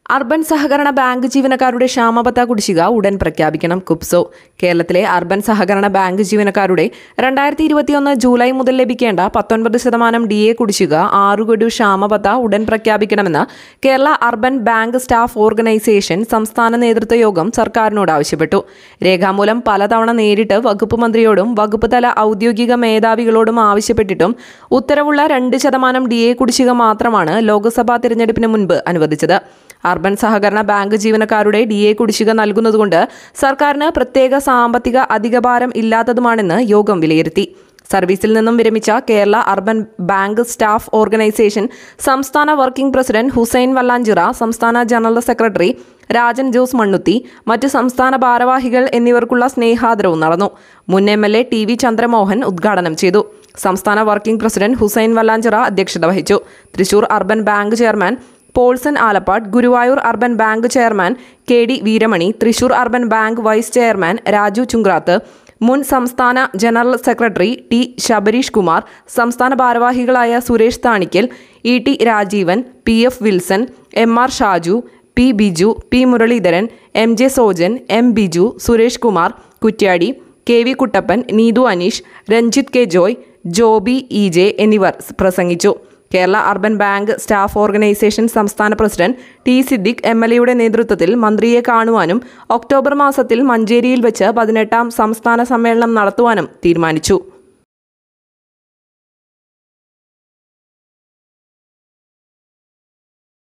Urban സഹകരണ bank ജീവനക്കാരുടെ ക്ഷാമബത്ത കുടിശ്ശിക ഉടൻ പ്രഖ്യാപിക്കണം. കുപ്സോ കേരളത്തിലെ അർബൻ സഹകരണ ബാങ്ക് ജീവനക്കാരുടെ 2021 ജൂലൈ മുതൽ ലഭിക്കേണ്ട 19% DA കുടിശ്ശിക 6 ഗഡു ക്ഷാമബത്ത ഉടൻ പ്രഖ്യാപിക്കണമെന്ന് Kerala urban bank staff organisation സംസ്ഥാന നേതൃത്വ യോഗം സർക്കാരിനോട് ആവശ്യപ്പെട്ടു. രേഖാമൂലം പലതവണ നേരിട്ട് വകുപ്പ് മന്ത്രിയോടും വകുപ്പ് തല ഔദ്യോഗിക മേധാവികളോടും ആവശ്യപ്പെട്ടിട്ടും ഉത്തരവുള്ള 2% DA കുടിശ്ശിക മാത്രമാണ് ലോക്സഭാ തിരഞ്ഞെടുപ്പിന് മുൻപ് അനുവദിച്ചത്. അർബൻ സഹകരണ ബാങ്ക് ജീവനക്കാരുടെ DA കുടിശ്ശിക നൽകുന്നതുകൊണ്ട് സർക്കാരിന് പ്രത്യേക സാമ്പത്തിക അധികഭാരം ഇല്ലാത്തതുമാണെന്ന് യോഗം വിലയിരുത്തി. സർവീസിൽ നിന്നും വിരമിച്ച Kerala urban bank staff organisation സംസ്ഥാന വർക്കിംഗ് പ്രസിഡന്റ് ഹുസൈൻ വല്ലാഞ്ചിറ, സംസ്ഥാന ജനറൽ സെക്രട്ടറി രാജൻ ജോസ് മണ്ണുത്തി, മറ്റ് സംസ്ഥാന ഭാരവാഹികൾ എന്നിവർക്കുള്ള സ്നേഹാദരവും നടന്നു. മുൻ MLA TV ചന്ദ്രമോഹൻ ഉദ്ഘാടനം ചെയ്തു. സംസ്ഥാന വർക്കിംഗ് പ്രസിഡന്റ് ഹുസൈൻ വല്ലാഞ്ചിറ അധ്യക്ഷത വഹിച്ചു. Thrissur urban bank chairman Paulson Alappat, Guruvayur urban bank chairman KD Veeramani, Thrissur urban bank vice chairman Raju Chungrath, മുൻ സംസ്ഥാന general secretary T Sabarish Kumar, സംസ്ഥാന ഭാരവാഹികളായ Suresh Thanikkal, ET Rajeevan, PF Wilson, MR Shaju, P Biju, P Muraleedharan, MJ Sojan, M Biju, Suresh Kumar Kuttiyadi, KV Kuttappan, Neethu Aneesh, Ranjith K Joy, Joby EJ എന്നിവർ പ്രസംഗിച്ചു. Kerala urban bank staff organisation സംസ്ഥാന president T Siddique MLAയുടെ നേതൃത്വത്തിൽ മന്ത്രിയെ കാണുവാനും ഒക്ടോബർ മാസത്തിൽ മഞ്ചേരിയിൽ വെച്ച് 18ാം സംസ്ഥാന സമ്മേളനം നടത്തുവാനും തീരുമാനിച്ചു.